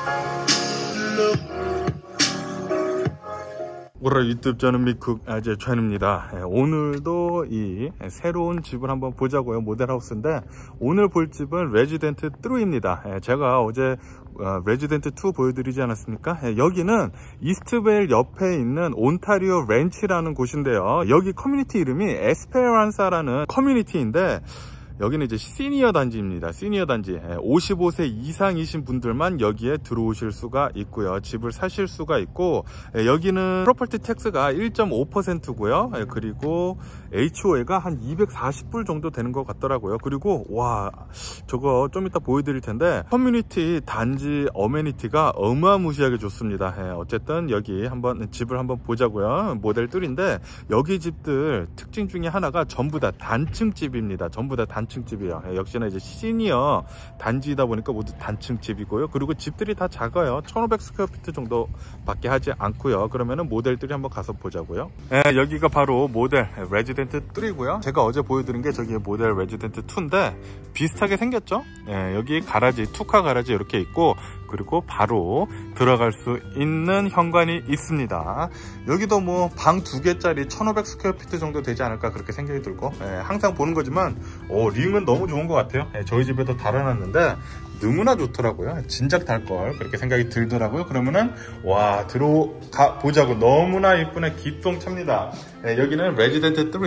오늘 유튜브 저는 미쿡 아재 찬입니다. 오늘도 이 새로운 집을 한번 보자고요. 모델하우스인데 오늘 볼 집은 레지던트 3입니다. 제가 어제 레지던트 2 보여드리지 않았습니까? 여기는 이스트벨 옆에 있는 온타리오 렌치라는 곳인데요. 여기 커뮤니티 이름이 에스페란사라는 커뮤니티인데 여기는 이제 시니어 단지입니다. 시니어 단지. 55세 이상이신 분들만 여기에 들어오실 수가 있고요. 집을 사실 수가 있고, 여기는 프로퍼티 텍스가 1.5%고요. 그리고 HOA가 한 240불 정도 되는 것 같더라고요. 그리고 와, 저거 좀 이따 보여드릴 텐데 커뮤니티 단지 어메니티가 어마무시하게 좋습니다. 어쨌든 여기 한번 집을 한번 보자고요. 모델 3인데 여기 집들 특징 중에 하나가 전부 다 단층 집입니다. 전부 다 단층 집이에요. 역시나 이제 시니어 단지이다 보니까 모두 단층 집이고요. 그리고 집들이 다 작아요. 1500스퀘어피트 정도 밖에 하지 않고요. 그러면은 모델들이 한번 가서 보자고요. 여기가 바로 모델 레지던트 3고요. 제가 어제 보여드린 게 저기 모델 레지던트 2인데 비슷하게 생겼죠. 여기 가라지, 투카 가라지 이렇게 있고, 그리고 바로 들어갈 수 있는 현관이 있습니다. 여기도 뭐 방 2개짜리 1500스퀘어피트 정도 되지 않을까 그렇게 생각이 들고, 항상 보는 거지만 링은 너무 좋은 것 같아요. 저희 집에도 달아놨는데 너무나 좋더라고요. 진작 달걸 그렇게 생각이 들더라고요. 그러면은 와, 들어가 보자고. 너무나 이쁘네. 기똥차입니다. 여기는 레지던트 3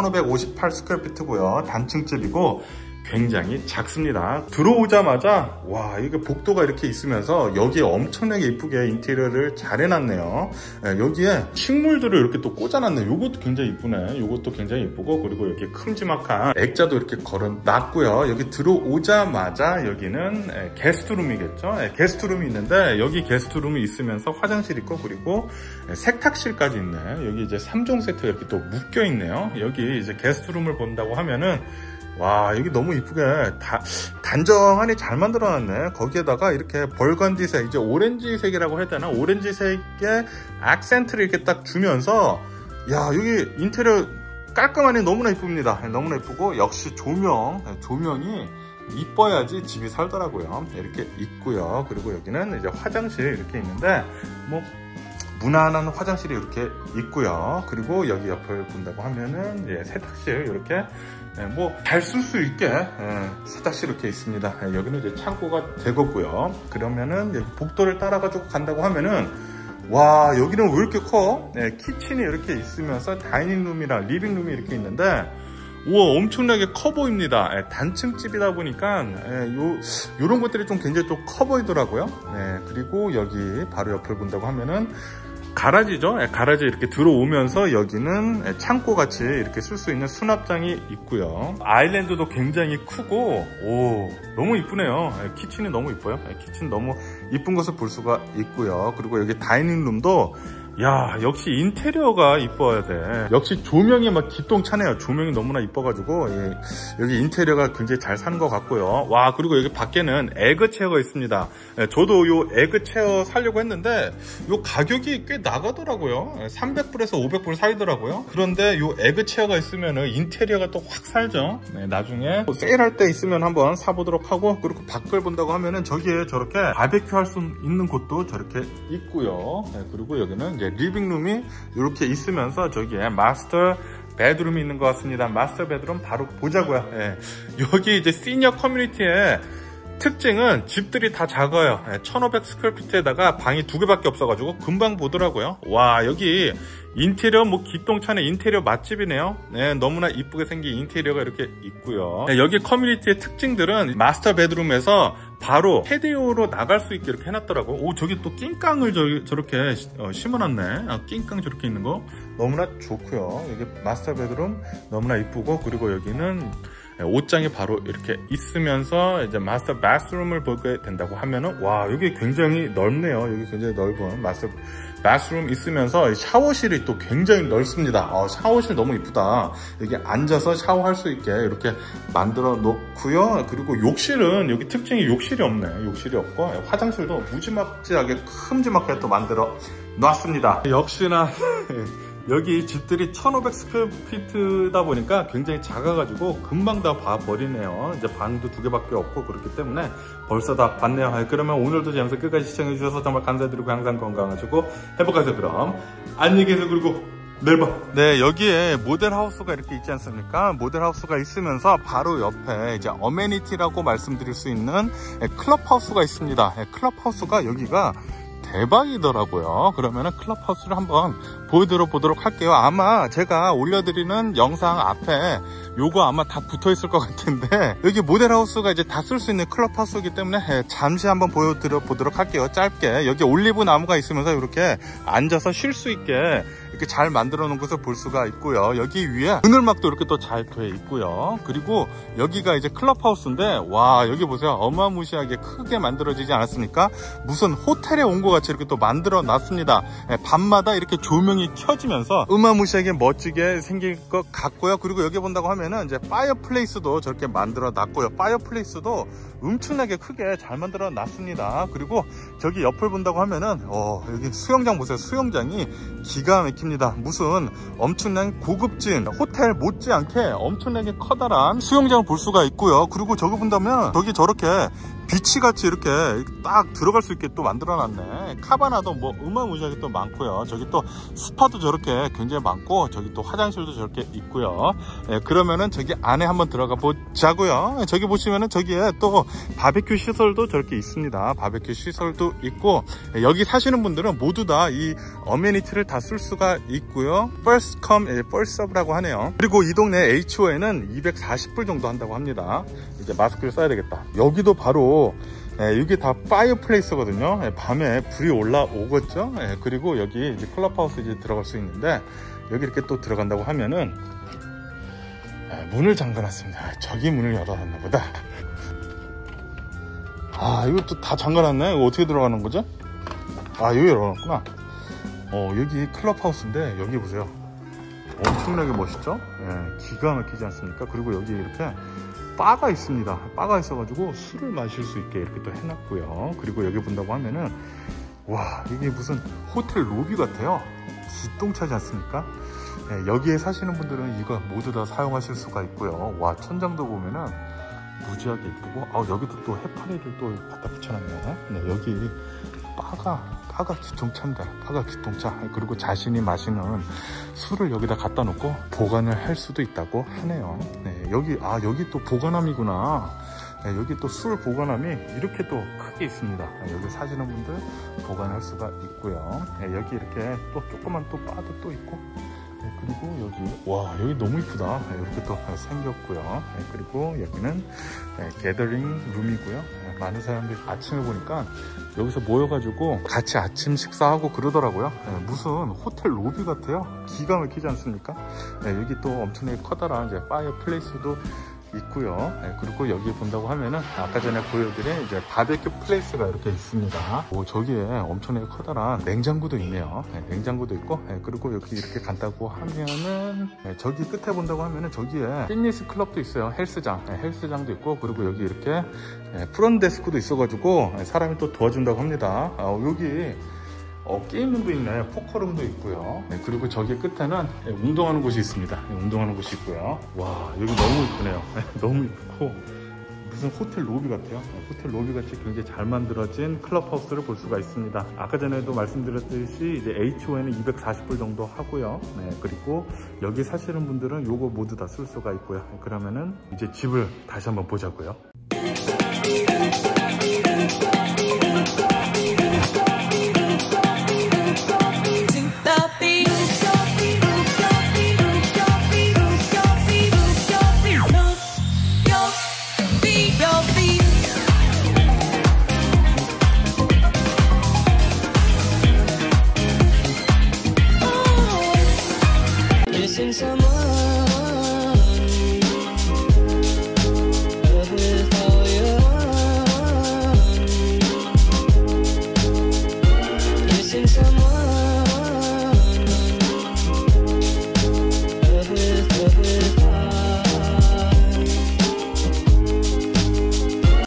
1558스퀘어피트고요. 단층집이고 굉장히 작습니다. 들어오자마자 와, 이게 복도가 이렇게 있으면서 여기에 엄청나게 이쁘게 인테리어를 잘 해놨네요. 여기에 식물들을 이렇게 또 꽂아놨네요. 이것도 굉장히 이쁘네. 이것도 굉장히 이쁘고, 그리고 여기 큼지막한 액자도 이렇게 걸어놨고요. 여기 들어오자마자 여기는 게스트룸이겠죠. 게스트룸이 있는데 여기 게스트룸이 있으면서 화장실 있고, 그리고 세탁실까지 있네. 여기 이제 3종 세트가 이렇게 또 묶여 있네요. 여기 이제 게스트룸을 본다고 하면은 와, 여기 너무 이쁘게 단정하니 잘 만들어놨네. 거기에다가 이렇게 벌건디색, 이제 오렌지색이라고 해야 되나? 오렌지색의 악센트를 이렇게 딱 주면서, 야, 여기 인테리어 깔끔하니 너무나 이쁩니다. 너무나 이쁘고, 역시 조명이 이뻐야지 집이 살더라고요. 이렇게 있고요. 그리고 여기는 이제 화장실 이렇게 있는데, 뭐 무난한 화장실이 이렇게 있고요. 그리고 여기 옆을 본다고 하면은 세탁실 이렇게 뭐 잘 쓸 수 있게 세탁실 이렇게 있습니다. 여기는 이제 창고가 되고요. 그러면은 여기 복도를 따라 가지고 간다고 하면은 와, 여기는 왜 이렇게 커? 키친이 이렇게 있으면서 다이닝룸이랑 리빙룸이 이렇게 있는데 우와, 엄청나게 커 보입니다. 단층집이다 보니까 요런 것들이 좀 굉장히 좀 커 보이더라고요. 그리고 여기 바로 옆을 본다고 하면은 가라지죠. 가라지 이렇게 들어오면서 여기는 창고같이 이렇게 쓸 수 있는 수납장이 있고요. 아일랜드도 굉장히 크고, 오, 너무 이쁘네요. 키친이 너무 이뻐요. 키친 너무 이쁜 것을 볼 수가 있고요. 그리고 여기 다이닝룸도 야, 역시 인테리어가 이뻐야 돼. 역시 조명이 막 기똥차네요. 조명이 너무나 이뻐가지고 여기 인테리어가 굉장히 잘 사는 것 같고요. 와, 그리고 여기 밖에는 에그 체어가 있습니다. 저도 요 에그 체어 사려고 했는데 요 가격이 꽤 나가더라고요. 300불에서 500불 사이더라고요. 그런데 요 에그 체어가 있으면 인테리어가 또 확 살죠. 나중에 세일할 때 있으면 한번 사보도록 하고, 그리고 밖을 본다고 하면은 저기에 저렇게 바베큐 할 수 있는 곳도 저렇게 있고요. 그리고 여기는 이제 리빙룸이 이렇게 있으면서 저기에 마스터 베드룸이 있는 것 같습니다. 마스터 베드룸 바로 보자고요. 여기 이제 시니어 커뮤니티의 특징은 집들이 다 작아요. 1500스퀘어피트에다가 방이 2개밖에 없어가지고 금방 보더라고요. 와, 여기 인테리어 뭐 기똥차네. 인테리어 맛집이네요. 너무나 이쁘게 생긴 인테리어가 이렇게 있고요. 여기 커뮤니티의 특징들은 마스터 베드룸에서 바로 패디오로 나갈 수 있게 이렇게 해놨더라고. 오, 저기 또 낑깡을 저렇게 심어놨네. 낑깡 저렇게 있는 거 너무나 좋고요. 여기 마스터 베드룸 너무나 이쁘고, 그리고 여기는 옷장이 바로 이렇게 있으면서 이제 마스터 바스룸을 보게 된다고 하면은 와, 여기 굉장히 넓네요. 여기 굉장히 넓은 마스터 바스룸 있으면서 샤워실이 또 굉장히 넓습니다. 샤워실 너무 이쁘다. 여기 앉아서 샤워할 수 있게 이렇게 만들어 놓고요. 그리고 욕실은 여기 특징이 욕실이 없네. 욕실이 없고 화장실도 무지막지하게 큼지막하게 또 만들어 놨습니다. 역시나 여기 집들이 1500스퀘어피트다 보니까 굉장히 작아가지고 금방 다 봐버리네요. 이제 방도 2개밖에 없고 그렇기 때문에 벌써 다 봤네요. 그러면 오늘도 영상 끝까지 시청해주셔서 정말 감사드리고 항상 건강하시고 행복하세요. 그럼 안녕히 계세요. 그리고 내일 봐. 네, 여기에 모델하우스가 이렇게 있지 않습니까? 모델하우스가 있으면서 바로 옆에 이제 어메니티라고 말씀드릴 수 있는 클럽하우스가 있습니다. 클럽하우스가 여기가 대박이더라고요. 그러면은 클럽하우스를 한번 보여드려 할게요. 아마 제가 올려드리는 영상 앞에 요거 아마 다 붙어 있을 것 같은데, 여기 모델하우스가 이제 다 쓸 수 있는 클럽하우스이기 때문에 잠시 한번 보여드려 보도록 할게요. 짧게. 여기 올리브 나무가 있으면서 이렇게 앉아서 쉴 수 있게 이렇게 잘 만들어 놓은 것을 볼 수가 있고요. 여기 위에 그늘막도 이렇게 또 잘 돼 있고요. 그리고 여기가 이제 클럽하우스인데, 와, 여기 보세요. 어마무시하게 크게 만들어지지 않았습니까? 무슨 호텔에 온 것 같이 이렇게 또 만들어 놨습니다. 밤마다 이렇게 조명이 켜지면서 어마무시하게 멋지게 생길 것 같고요. 그리고 여기 본다고 하면은 이제 파이어플레이스도 저렇게 만들어 놨고요. 파이어플레이스도 엄청나게 크게 잘 만들어 놨습니다. 그리고 저기 옆을 본다고 하면은 여기 수영장 보세요. 수영장이 기가 막힙니다. 무슨 엄청난 고급진 호텔 못지않게 엄청나게 커다란 수영장을 볼 수가 있고요. 그리고 저기 본다면 저기 저렇게 비치같이 이렇게 딱 들어갈 수 있게 또 만들어놨네. 카바나도 뭐 어마무시하게 또 많고요. 저기 또 스파도 저렇게 굉장히 많고, 저기 또 화장실도 저렇게 있고요. 그러면은 저기 안에 한번 들어가 보자고요. 저기 보시면은 저기에 또 바베큐 시설도 저렇게 있습니다. 바베큐 시설도 있고, 여기 사시는 분들은 모두 다 이 어메니티를 다 쓸 수가 있고요. First come, first serve라고 하네요. 그리고 이 동네 HO에는 240불 정도 한다고 합니다. 이제 마스크를 써야 되겠다. 여기도 바로 이게 다 파이어플레이스거든요. 밤에 불이 올라오겠죠. 그리고 여기 이제 클럽하우스 이제 들어갈 수 있는데, 여기 이렇게 또 들어간다고 하면은 문을 잠가놨습니다. 저기 문을 열어놨나 보다. 아, 이것도 다 잠가놨네. 이거 어떻게 들어가는 거죠? 아, 여기 열어놨구나. 여기 클럽하우스인데, 여기 보세요. 엄청나게 멋있죠? 기가 막히지 않습니까? 그리고 여기 이렇게 바가 있습니다. 바가 있어가지고 술을 마실 수 있게 이렇게 또 해놨고요. 그리고 여기 본다고 하면은, 와, 이게 무슨 호텔 로비 같아요. 기똥차지 않습니까? 여기에 사시는 분들은 이거 모두 다 사용하실 수가 있고요. 와, 천장도 보면은 무지하게 이쁘고, 여기도 또 해파리를 또 갖다 붙여놨네. 네, 여기 바가 기똥차입니다. 바가 기똥차. 그리고 자신이 마시는 술을 여기다 갖다 놓고 보관을 할 수도 있다고 하네요. 네, 여기 또 보관함이구나. 네, 여기 또 술 보관함이 이렇게 또 크게 있습니다. 여기 사시는 분들 보관할 수가 있고요. 네, 여기 이렇게 또 조그만 또 바도 또 있고, 그리고 여기 너무 이쁘다. 이렇게 또 생겼고요. 그리고 여기는 게더링 룸이고요. 많은 사람들이 아침에 보니까 여기서 모여가지고 같이 아침 식사하고 그러더라고요. 무슨 호텔 로비 같아요. 기가 막히지 않습니까? 여기 또 엄청나게 커다란 이제 파이어플레이스도 있고요. 그리고 여기 본다고 하면은 아까 전에 보여드린 이제 바베큐 플레이스가 이렇게 있습니다. 저기에 엄청나게 커다란 냉장고도 있네요. 냉장고도 있고, 그리고 여기 이렇게 간다고 하면은 저기 끝에 본다고 하면은 저기에 피트니스 클럽도 있어요. 헬스장도 있고, 그리고 여기 이렇게 프론트 데스크도 있어가지고 사람이 또 도와준다고 합니다. 여기 게임룸도 있네. 포커룸도 있고요. 그리고 저기 끝에는 운동하는 곳이 있습니다. 운동하는 곳이 있고요. 와, 여기 너무 이쁘네요. 너무 이쁘고 무슨 호텔 로비 같아요. 호텔 로비 같이 굉장히 잘 만들어진 클럽하우스를 볼 수가 있습니다. 아까 전에도 말씀드렸듯이 이제 HO에는 240불 정도 하고요. 그리고 여기 사시는 분들은 요거 모두 다 쓸 수가 있고요. 그러면은 이제 집을 다시 한번 보자고요. Missing someone